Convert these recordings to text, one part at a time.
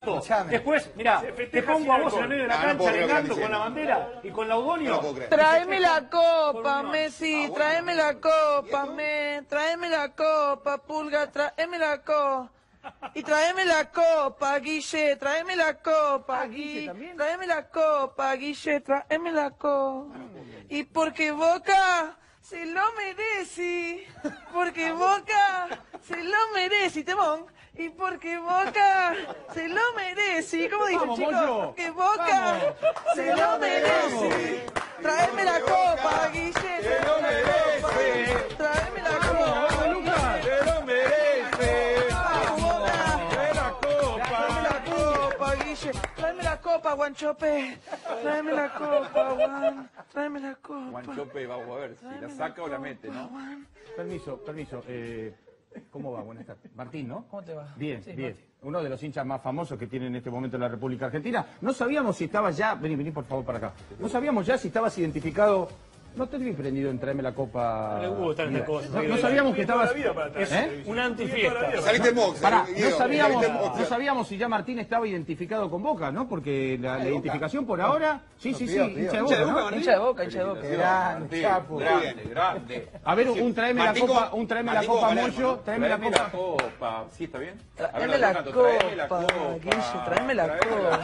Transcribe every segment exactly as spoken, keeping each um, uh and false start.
Justo. Después, mirá, te pongo a vos en el medio de la Ah, no cancha puedo creer lo que arengando están con la bandera y con Laudonio. No lo puedo creer. Tráeme la copa, Por un Messi, Ah, bueno. tráeme la copa, me, tráeme la copa, Pulga, tráeme la copa. Y tráeme la copa, Guille, tráeme la copa, Ah, Guille Guille, también. tráeme la copa, Guille, tráeme la copa. Y porque Boca se lo merece, porque Boca se lo merece, temón. Y porque Boca se lo merece. ¿Cómo dicen, Vamos, chicos? Moyo. Porque Boca se lo merece. Tráeme la copa, Guille. Se lo merece. Tráeme la copa. ¡Vamos, Lucas! Se lo merece. Vamos, Boca. Trae la copa. Tráeme la copa, Guille. Tráeme la copa, Guanchope. Tráeme la copa, Juan. Tráeme la copa. Guanchope, vamos a ver si la saca o la mete, ¿no? Permiso, permiso. Eh, ¿Cómo va? Buenas tardes. Martín, ¿no? ¿Cómo te va? Bien, Sí, bien. Martín. Uno de los hinchas más famosos que tiene en este momento en la República Argentina. No sabíamos si estabas ya... Vení, vení por favor para acá. No sabíamos ya si estabas identificado... No te vi prendido en traerme la copa... No le gusta esta Mira, cosa. No, no sabíamos que estabas... Es ¿Eh? una antifiesta. Saliste en box. Pará, Guido, no sabíamos, saliste en box. no sabíamos si ya Martín estaba identificado con Boca, ¿no? Porque la, la identificación por ahora... Sí, sí, sí, hincha de Boca, ¿no? Hincha de Boca, hincha de Boca. Grande, grande, grande. A ver, un tráeme la Martín, copa, ¿cómo? un tráeme la Martín, copa, ¿cómo va Moyo, Palermo? tráeme la Tráeme copa. copa. ¿Sí está bien? Tráeme la copa, Guille, tráeme la copa.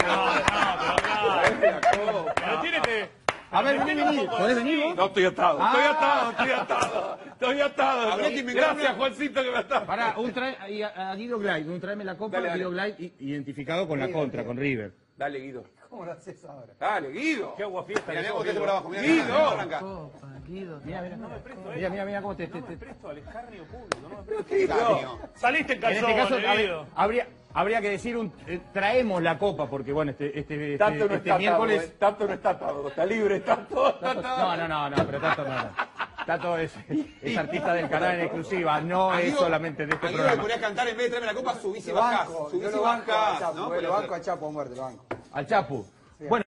Tráeme la copa. Pero tiene que... A ver, vení, vení. ¿Podés venir vos? No estoy atado. Ah. Estoy atado, estoy atado. Estoy atado. Habría que inventar Gracias, una- Juancito, que me está... Pará, un trae, y a, a Guido Glide, un tráeme la copa, Dale, dale. Guido Glide i- identificado con la contra, con River. Dale, Guido. ¿Cómo lo haces ahora? Dale, Guido. Qué agua fiesta. Mira, que mira sos, cómo te Guido. por abajo. Mira, Guido. mira, arranca. Copa, Guido. Mira, mira, mira, mira, mira cómo te... te, te- Presto al escarnio público, no me presto. Guido. Saliste en En este calzón, caso, eh, a ver, Guido. habría, habría que decir, un, eh, traemos la copa, porque bueno, este, este, este, Tanto no este está atado, miércoles... eh. Tanto no está atado. Está libre, está todo. Está atado. No, no, no, no, pero Tato no. no. Tato es, es artista del canal en exclusiva, no A es Guido- solamente de este a Guido le programa. ponía a cantar en vez de traerme la copa, subís y Lo bajás. banco, Subís yo y lo banco a bajás. Chapo, ¿no? lo banco a Chapo a muerte, lo banco. Al Chapu. Bueno.